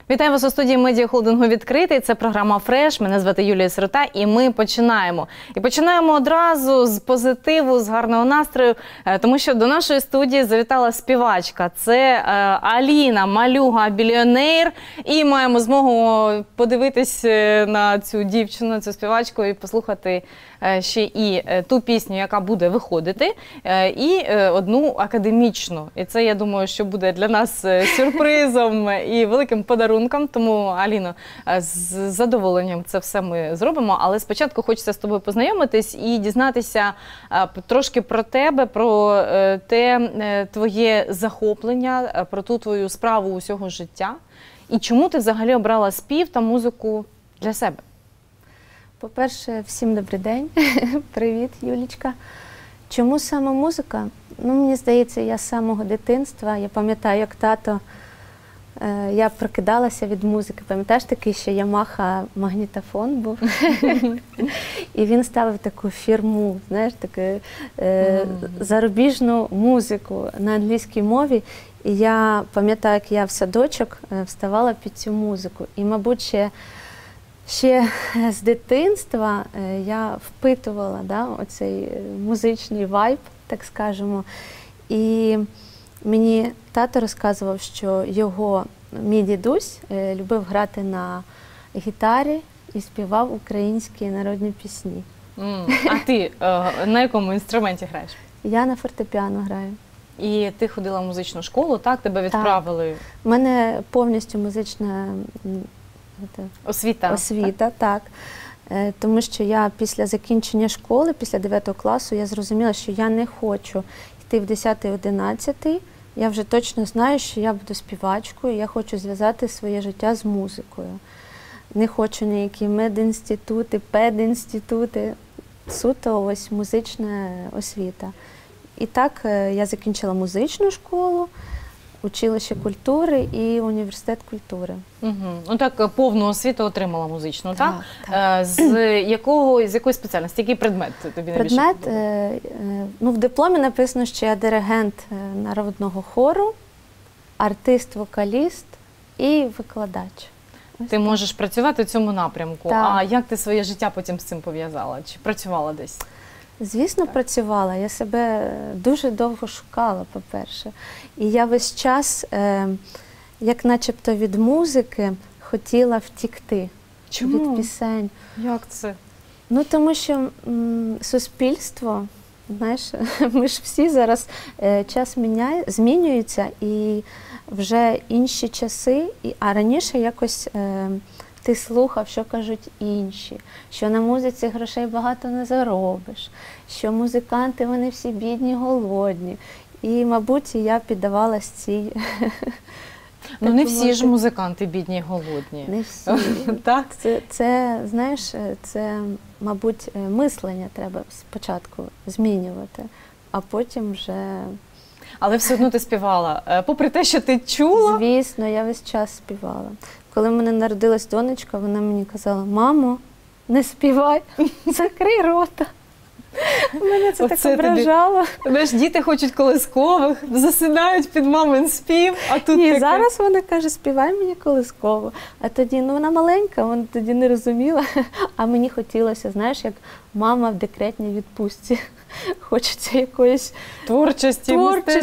Вітаю вас у студії медіахолдингу «Відкритий». Це програма «Фреш». Мене звати Юлія Сирота і ми починаємо. І починаємо одразу з позитиву, з гарного настрою, тому що до нашої студії завітала співачка. Це Аліна Малюга-Біліонер. І маємо змогу подивитись на цю дівчину, цю співачку і послухати ще і ту пісню, яка буде виходити, і одну академічну. І це, я думаю, що буде для нас сюрпризом і великим подарунком. Тому, Аліно, з задоволенням це все ми зробимо. Але спочатку хочеться з тобою познайомитись і дізнатися трошки про тебе, про те твоє захоплення, про ту твою справу усього життя. І чому ти взагалі обрала спів та музику для себе? По-перше, всім добрий день. Привіт, Юлічка. Чому саме музика? Ну, мені здається, я з самого дитинства, я пам'ятаю, як тато, я прокидалася від музики. Пам'ятаєш, такий ще Ямаха магнітофон був? І він ставив таку фірму, знаєш, таку зарубіжну музику на англійській мові. І я пам'ятаю, як я в садочок вставала під цю музику. І, мабуть, ще з дитинства я впитувала оцей музичний вайб, так скажемо. І мені тато розказував, що мій дідусь любив грати на гітарі і співав українські народні пісні. А ти на якому інструменті граєш? Я на фортепіано граю. І ти ходила в музичну школу, так? Тебе відправили? У мене повністю музична освіта, так. Тому що я після закінчення школи, після 9 класу, я зрозуміла, що я не хочу йти в 10-11. Я вже точно знаю, що я буду співачкою, я хочу зв'язати своє життя з музикою. Не хочу ніякі медінститути, педінститути, суто ось музична освіта. І так я закінчила музичну школу, училище культури і університет культури. Ну так, повну освіту отримала музичну, так? З якої спеціальності? Який предмет тобі найбільше подобається? Ну, в дипломі написано, що я диригент народного хору, артист-вокаліст і викладач. Ти можеш працювати в цьому напрямку. Так. А як ти своє життя потім з цим пов'язала? Чи працювала десь? Звісно, працювала. Я себе дуже довго шукала, по-перше. І я весь час, як начебто від музики, хотіла втікти. Чому? Від пісень. Як це? Ну, тому що суспільство, знаєш, ми ж всі зараз, час змінюється, і вже інші часи, а раніше якось ти слухав, що кажуть інші, що на музиці грошей багато не заробиш, що музиканти, вони всі бідні, голодні. І, мабуть, я піддавалась цій... Ну, не всі ж музиканти бідні, голодні. Не всі. Так? Це, знаєш, це, мабуть, мислення треба спочатку змінювати, а потім вже... Але все одно ти співала. Попри те, що ти чула? Звісно, я весь час співала. Коли в мене народилась донечка, вона мені казала: «Мамо, не співай, закрий рота». Мене це так ображало. Знаєш, діти хочуть колискових, засинають під мамин спів, а тут Ні, таке. зараз вона каже: «Співай мені колискову». А тоді, ну вона маленька, вона тоді не розуміла, а мені хотілося, знаєш, як мама в декретній відпустці. Хочеться якоїсь творчості.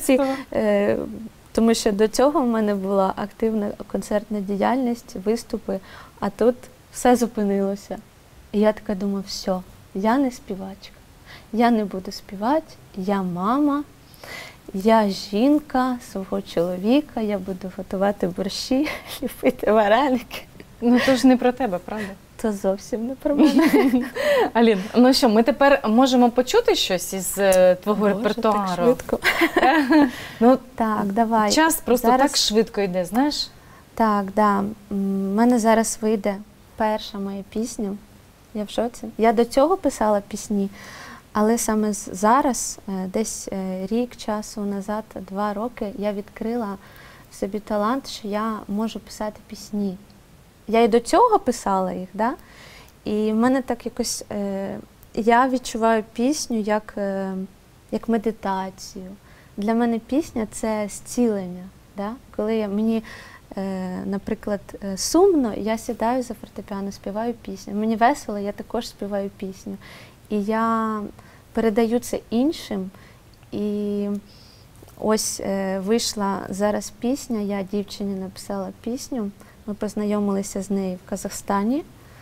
Тому що до цього в мене була активна концертна діяльність, виступи, а тут все зупинилося. І я така думаю: все, я не співачка, я не буду співати, я мама, я жінка свого чоловіка, я буду готувати борщі, ліпити вареники. Ну то ж не про тебе, правда? То зовсім не про мене. Алін, ну що, ми тепер можемо почути щось із твого репертуару? Так швидко. Ну, так, давай. Час просто зараз... так швидко йде, знаєш? Так, да. У мене зараз вийде перша моя пісня. Я в шоці. Я до цього писала пісні, але саме зараз, десь рік часу назад, 2 роки, я відкрила в собі талант, що я можу писати пісні. Я і до цього писала їх, да? І в мене так якось, я відчуваю пісню як медитацію. Для мене пісня – це зцілення. Да? Коли мені наприклад, сумно, я сідаю за фортепіано, співаю пісню. Мені весело, я також співаю пісню. І я передаю це іншим. І ось вийшла зараз пісня, я дівчині написала пісню, ми познайомилися з нею в Казахстані.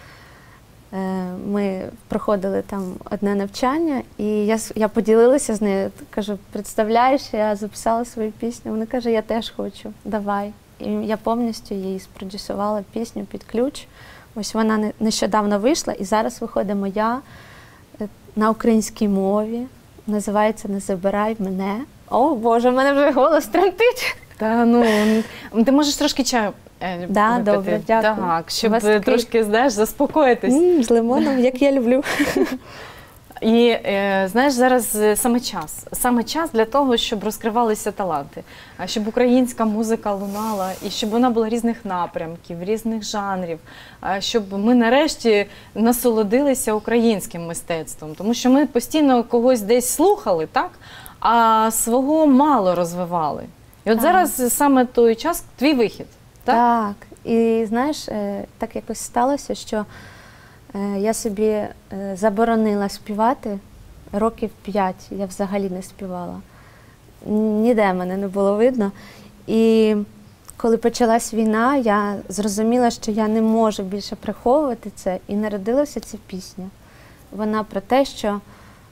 Ми проходили там одне навчання, і я поділилася з нею, кажу, представляєш, я записала свою пісню. Вона каже, я теж хочу, давай. І я повністю їй спродюсувала пісню під ключ. Ось вона нещодавно вийшла, і зараз виходить моя на українській мові. Називається «Не забирай мене». О, Боже, в мене вже голос тремтить. Та ну, ти можеш трошки чаю Да, випити? добре, дякую. Так, щоб такий... трошки, знаєш, заспокоїтись. З лимоном, як я люблю. І, знаєш, зараз саме час для того, щоб розкривалися таланти, щоб українська музика лунала, і щоб вона була різних напрямків, різних жанрів, щоб ми нарешті насолодилися українським мистецтвом. Тому що ми постійно когось десь слухали, так? А свого мало розвивали. І от зараз саме той час, твій вихід, так? Так. І знаєш, так якось сталося, що я собі заборонила співати років 5, я взагалі не співала. Ніде мене не було видно. І коли почалась війна, я зрозуміла, що я не можу більше приховувати це, і народилася ця пісня. Вона про те, що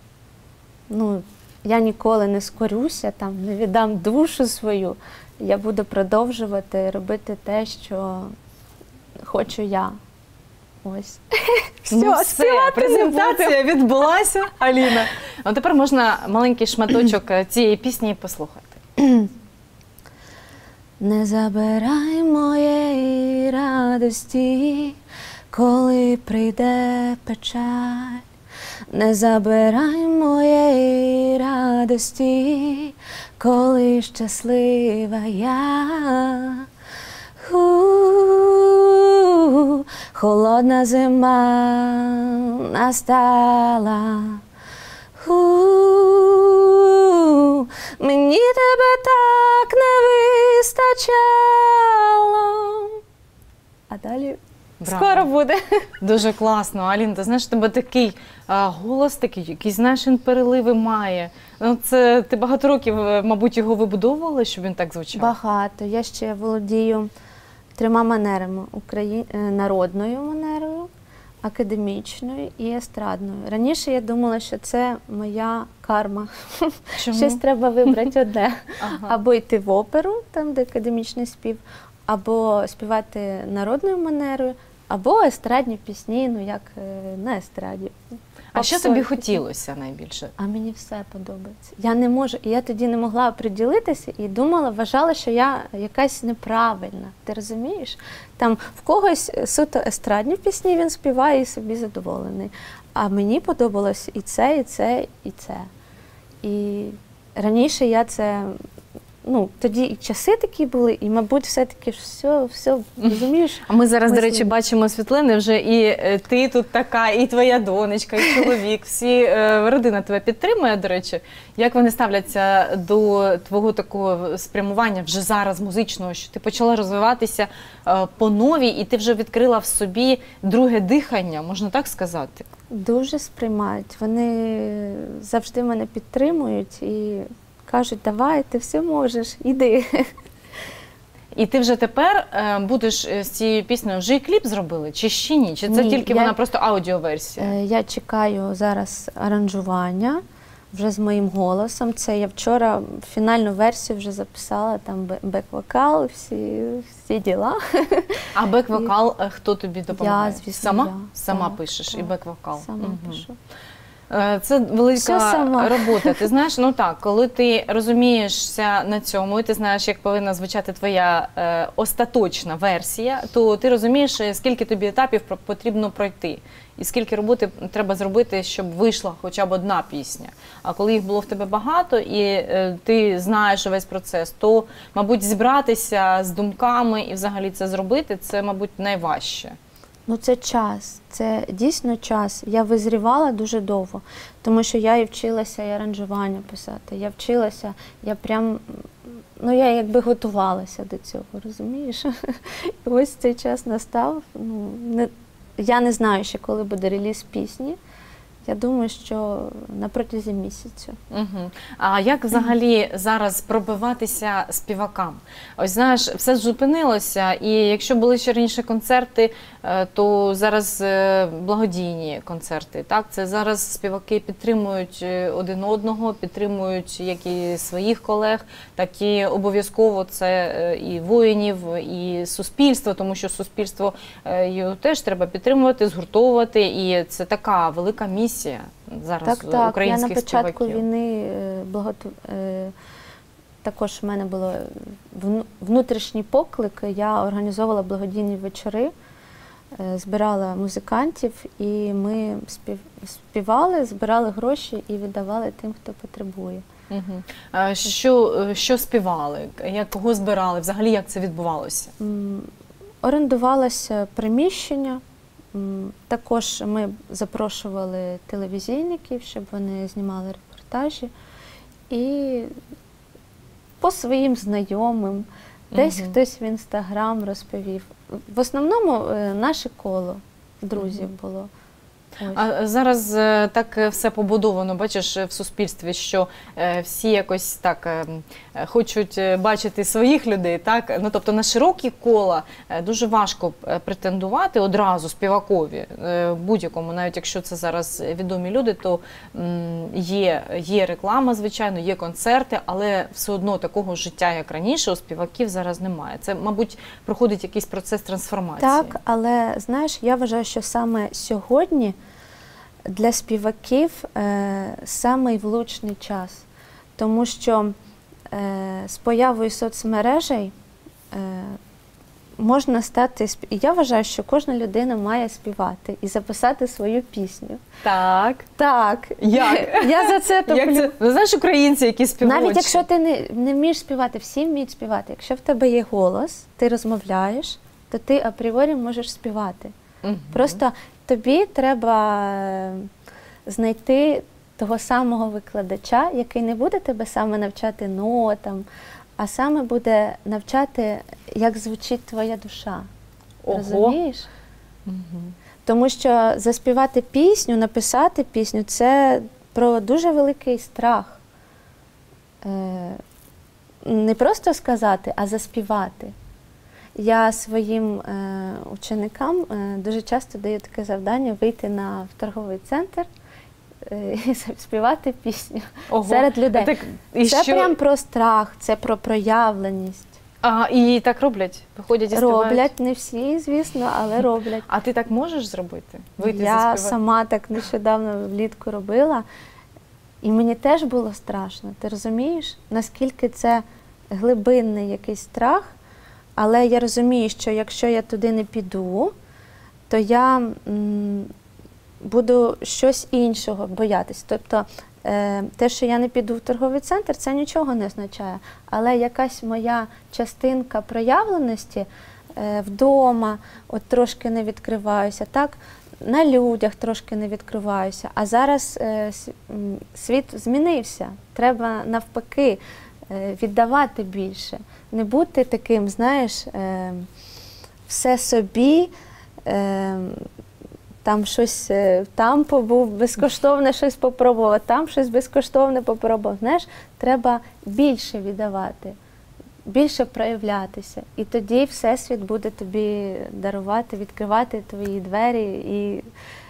я ніколи не скорюся, не віддам душу свою, я буду продовжувати робити те, що хочу я. Ось. Все, презентація відбулася, Аліна. А тепер можна маленький шматочок цієї пісні послухати. Не забирай моєї радості, коли прийде печаль. Не забирай моєї радості, коли щаслива я. Холодна зима настала. Мені тебе так не вистачало. А далі скоро буде. Дуже класно, Алін, ти знаєш, тебе такий голос, такий, який, знаєш, він переливи має. Це ти багато років, мабуть, його вибудовувала, щоб він так звучав? Багато. Я ще володію 3 манерами. Народною манерою, академічною і естрадною. Раніше я думала, що це моя карма. Чому? Щось треба вибрати одне. Або йти в оперу, там, де академічний спів, або співати народною манерою, або естрадні пісні, як на естраді. А що тобі хотілося найбільше? А мені все подобається. Я не можу, і я тоді не могла приділитися і думала, вважала, що я якась неправильна. Ти розумієш? Там в когось суто естрадні пісні він співає і собі задоволений. А мені подобалось і це, і це, і це. І раніше я це... тоді і часи такі були, і, мабуть, все-таки все, розумієш? А ми зараз, до речі, бачимо світлини, вже і ти тут така, і твоя донечка, і чоловік, всі, родина тебе підтримує, до речі. Як вони ставляться до твого такого спрямування вже зараз музичного, що ти почала розвиватися по новій, і ти вже відкрила в собі друге дихання, можна так сказати? Дуже сприймають. Вони завжди мене підтримують і кажуть, давай, ти все можеш, іди. І ти вже тепер будеш з цією піснею, вже і кліп зробили, чи ще ні? Чи це тільки вона просто аудіоверсія? Я чекаю зараз аранжування вже з моїм голосом. Це я вчора фінальну версію вже записала, там бек-вокал, всі діла. А бек-вокал хто тобі допомагає? Я, звісно, Сама пишеш і бек-вокал? Сама пишу. Це велика робота. Ти знаєш, коли ти розумієшся на цьому, і ти знаєш, як повинна звучати твоя остаточна версія, то ти розумієш, скільки тобі етапів потрібно пройти, і скільки роботи треба зробити, щоб вийшла хоча б одна пісня. А коли їх було в тебе багато, і ти знаєш увесь процес, то, мабуть, зібратися з думками і взагалі це зробити, це, мабуть, найважче. Це час, це дійсно час. Я визрівала дуже довго, тому що я і вчилася і аранжування писати, я вчилася, я прям ну, я якби готувалася до цього, розумієш? І ось цей час настав. Ну, я не знаю ще, коли буде реліз пісні. Я думаю, що на протязі місяця. Угу. А як взагалі зараз пробиватися співакам? Ось знаєш, все зупинилося, і якщо були ще раніше концерти, то зараз благодійні концерти. Так? Це зараз співаки підтримують один одного, підтримують як і своїх колег, так і обов'язково це і воїнів, і суспільство, тому що суспільство його теж треба підтримувати, згуртовувати, і це така велика місія. Зараз так, українських я на початку співаків. війни також в мене було внутрішній поклик. Я організовувала благодійні вечори, збирала музикантів, і ми співали, збирали гроші і віддавали тим, хто потребує. Угу. Що співали? Кого збирали? Взагалі, як це відбувалося? Орендувалося приміщення. Також ми запрошували телевізійників, щоб вони знімали репортажі. І по своїм знайомим, десь хтось в Інстаграм розповів. В основному наше коло друзів було. Ось. А зараз так все побудовано, бачиш, в суспільстві, що всі якось так хочуть бачити своїх людей, так? Ну, тобто на широкі кола дуже важко претендувати одразу співакові будь-якому, навіть якщо це зараз відомі люди, то є реклама, звичайно, є концерти, але все одно такого життя, як раніше, у співаків зараз немає. Це, мабуть, проходить якийсь процес трансформації. Так, але, знаєш, я вважаю, що саме сьогодні для співаків самий влучний час, тому що з появою соцмережей можна стати, я вважаю, що кожна людина має співати і записати свою пісню. Так. Так. Як? Я за це топлю. Ну, знаєш, українці, які співають. Навіть якщо ти не вмієш співати, всі вміють співати. Якщо в тебе є голос, ти розмовляєш, то ти апріорі можеш співати. Просто тобі треба знайти того самого викладача, який не буде тебе саме навчати нотам, а саме буде навчати, як звучить твоя душа. Ого. Розумієш? Тому що заспівати пісню, написати пісню – це про дуже великий страх. Не просто сказати, а заспівати. Я своїм ученикам дуже часто даю таке завдання вийти в торговий центр і співати пісню серед людей. Так, це прям про страх, це про проявленість. І так роблять? Виходять і співають? Роблять, не всі, звісно, але роблять. А ти так можеш зробити? Вийти Я заспівати? сама так нещодавно влітку робила, і мені теж було страшно. Ти розумієш, наскільки це глибинний якийсь страх? Але я розумію, що якщо я туди не піду, то я буду щось іншого боятися. Тобто те, що я не піду в торговий центр, це нічого не означає. Але якась моя частинка проявленості вдома, от трошки не відкриваюся, так? На людях трошки не відкриваюся. А зараз світ змінився. Треба навпаки віддавати більше. Не бути таким, знаєш, все собі, там щось, там побув, безкоштовне щось попробував, там щось безкоштовне попробував. Знаєш, треба більше віддавати, більше проявлятися. І тоді Всесвіт буде тобі дарувати, відкривати твої двері і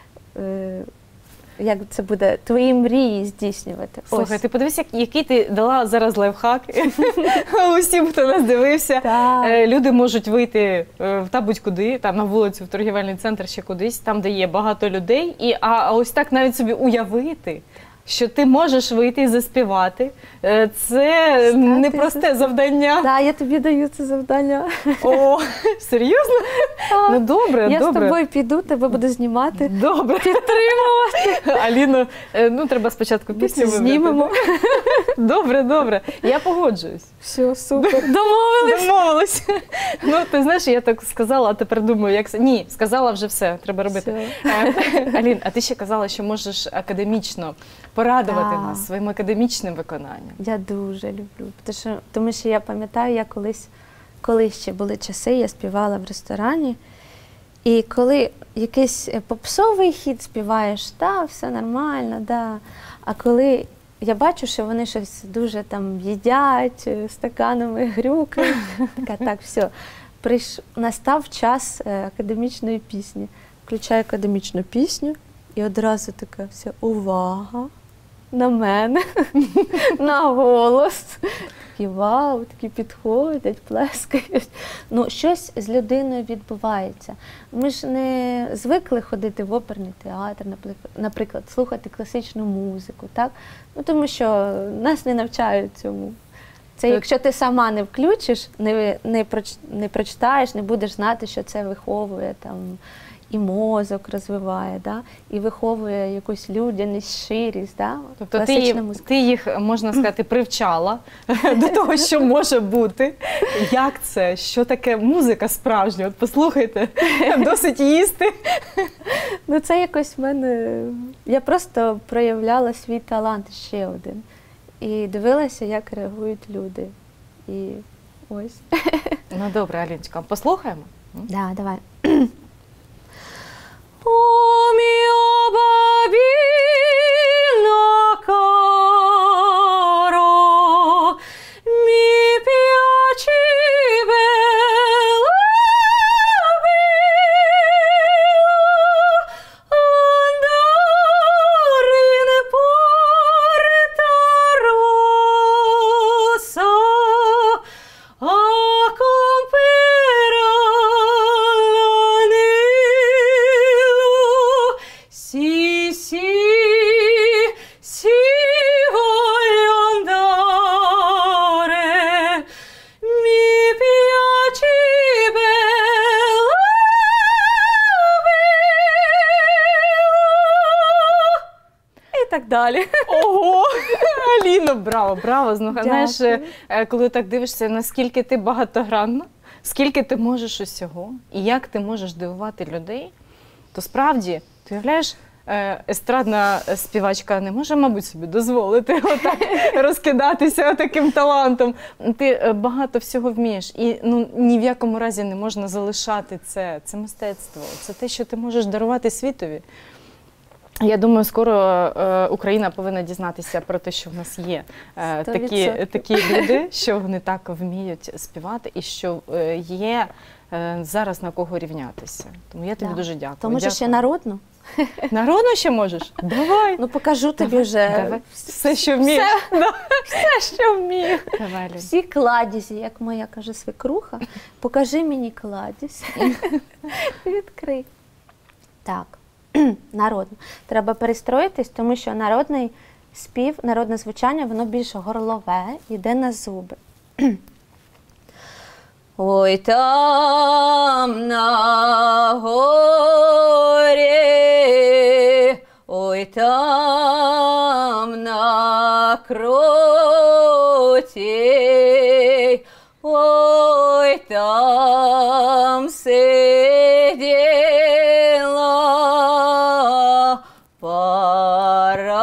як це буде, твої мрії здійснювати. Слухай, Ось. ти подивись, який ти дала зараз лайфхак усім, хто нас дивився. Люди можуть вийти та будь-куди, там на вулицю, в торгівельний центр, ще кудись, там, де є багато людей, а ось так навіть собі уявити, що ти можеш вийти і заспівати. Це непросте завдання. Так, я тобі даю це завдання. О, серйозно? Ну добре, я добре. з тобою піду, тебе буду знімати. Добре. Підтримувати. Аліно, ну треба спочатку пісню вибрати. Знімемо. Добре, добре. Я погоджуюсь. Все, супер. Домовились. Ну, ти знаєш, я так сказала, а тепер думаю, як... Ні, сказала вже все, треба робити. Алін, а ти ще казала, що можеш академічно порадувати Так. нас своїм академічним виконанням. Я дуже люблю, тому що я пам'ятаю, я коли ще були часи, я співала в ресторані, і коли якийсь попсовий хіт співаєш, все нормально, да. А коли я бачу, що вони щось дуже там їдять, стаканами грюкають, така, так, все, настав час академічної пісні. Включаю академічну пісню і одразу така вся увага на мене, на голос. Такі вау, такі підходять, плескають. Ну, щось з людиною відбувається. Ми ж не звикли ходити в оперний театр, наприклад, слухати класичну музику, так? Ну, тому що нас не навчають цьому. Це якщо ти сама не включиш, не прочитаєш, не будеш знати, що це виховує там, і мозок розвиває, да? І виховує якусь людяність, щирість. Да? Тобто ти їх, можна сказати, привчала до того, що може бути. Як це? Що таке музика справжня? От послухайте, досить їсти. Ну це якось в мене... Я просто проявляла свій талант ще один. І дивилася, як реагують люди. І ось. Ну добре, Аліночка, послухаємо? Да, давай. Так далі. Ого! Аліно, браво, браво. Знаєш, коли так дивишся, наскільки ти багатогранна, скільки ти можеш усього, і як ти можеш дивувати людей, то справді, ти уявляєш, естрадна співачка не може, мабуть, собі дозволити отак розкидатися таким талантом. Ти багато всього вмієш, і ні в якому разі не можна залишати це. Це мистецтво, це те, що ти можеш дарувати світові. Я думаю, скоро Україна повинна дізнатися про те, що в нас є такі люди, що вони так вміють співати і що є зараз на кого рівнятися. Тому я тобі дуже дякую. То може ще народну? Народну ще можеш? Давай. Ну покажу тобі вже. Давай. Все, що вмієш. Все, що вмієш. Всі кладізі, як моя каже свекруха, покажи мені кладізь. Відкрий. Так. Народно. Треба перестроїтись, тому що народний спів, народне звучання, воно більш горлове, йде на зуби. Ой, там на горі, ой, там на круті, ой, там сиділа пара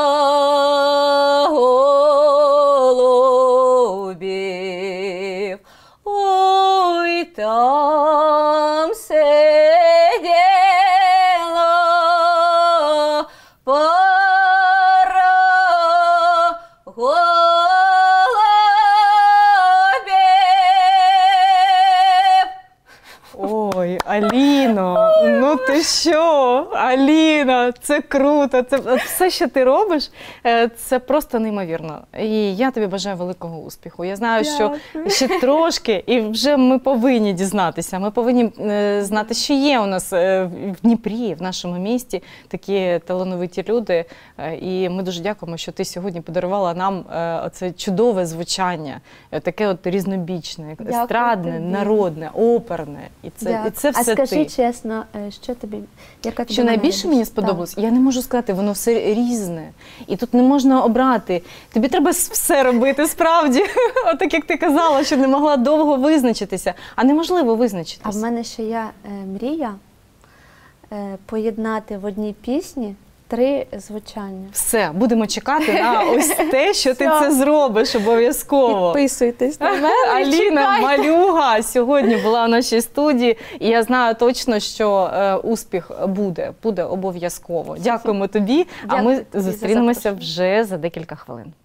голубів, ой, там сиділа пара голубів. Ой, Аліно, ну ти що? Аліна, це круто. Це все, що ти робиш, це просто неймовірно. І я тобі бажаю великого успіху. Я знаю, що ще трошки, і вже ми повинні дізнатися. Ми повинні знати, що є у нас в Дніпрі, в нашому місті, такі талановиті люди. І ми дуже дякуємо, що ти сьогодні подарувала нам оце чудове звучання, таке от різнобічне, естрадне, народне, оперне. І це все А скажи ти. чесно, що тобі, яка тобі Що найбільше мені сподобалось, я не можу сказати, воно все різне. І тут не можна обрати. Тобі треба все робити, справді. Отак, як ти казала, що не могла довго визначитися. А неможливо визначитися. А в мене ще є мрія поєднати в одній пісні 3 звучання. Все, будемо чекати на ось те, що ти Все. це зробиш обов'язково. Підписуйтесь на мене. Аліна Малюга сьогодні була в нашій студії, і я знаю точно, що успіх буде обов'язково. Дякуємо тобі, а Дякую ми тобі за зустрінемося запрошення. вже за декілька хвилин.